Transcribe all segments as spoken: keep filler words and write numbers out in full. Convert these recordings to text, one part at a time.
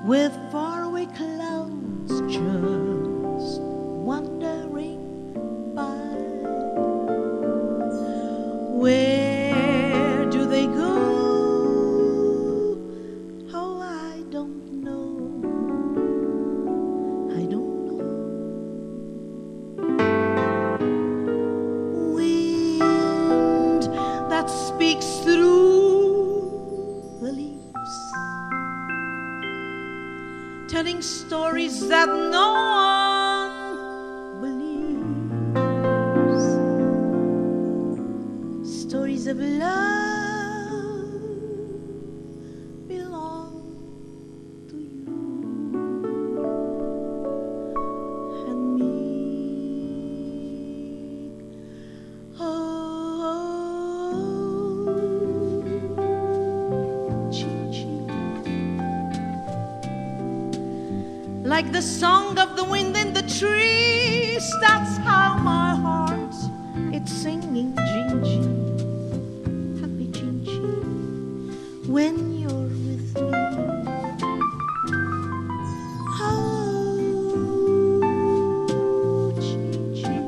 with faraway clouds just wandering by. Where do they go? Oh, I don't know. I don't know. Wind that speaks through the leaves, telling stories that no one believes, stories of love belong to you and me. Oh, ching-ching. Like the song of the wind in the trees, that's how my heart, it's singing jing-jing, happy jing-jing, when you're with me. Oh, jing-jing.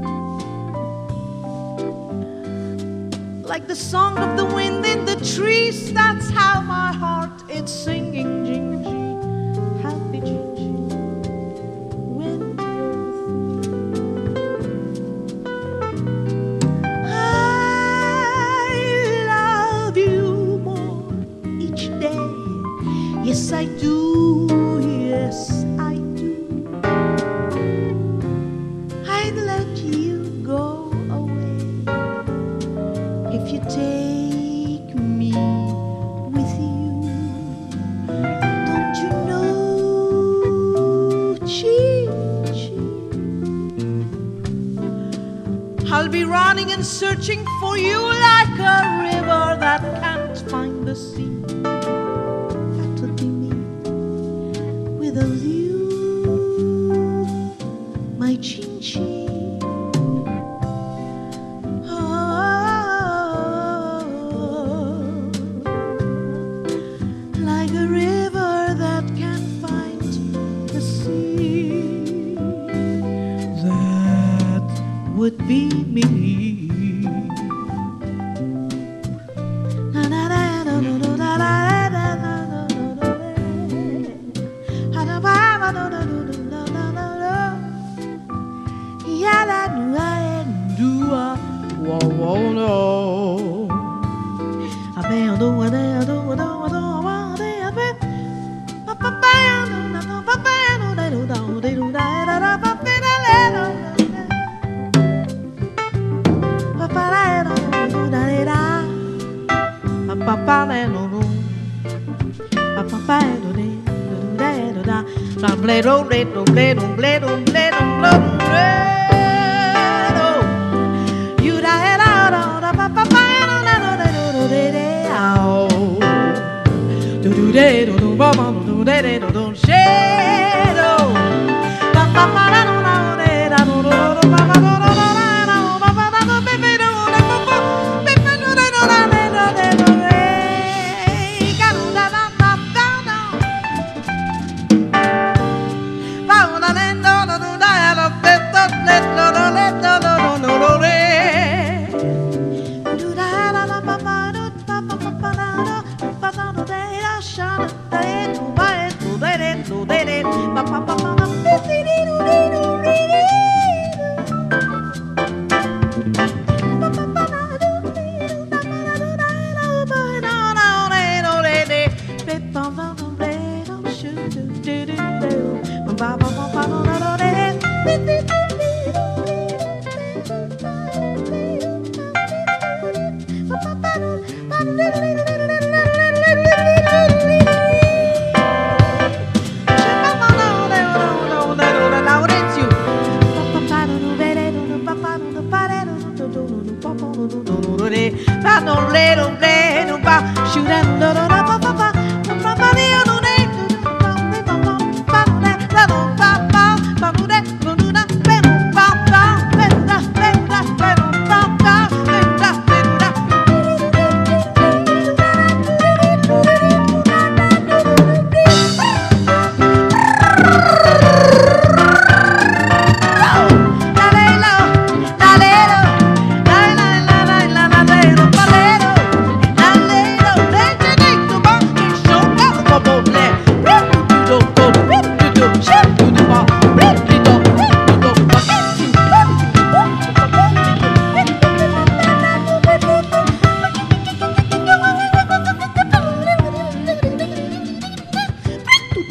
Like the song of the wind in the trees, that's how my heart, it's singing jing-jing, happy jing-jing, when you're with me. I love you more each day. Yes, I do. Yes, I do. I'd let you go away if you take me with you. Don't you know, ching-ching, I'll be running and searching for you like a river that can't find the sea. That would be me without you, my ching-ching. Oh, like a river that can't find the sea. That would be me.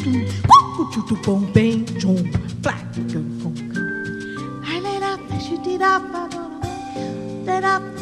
Boom, bang, chum, black, go, go, go. I let up, shoot it up, that up.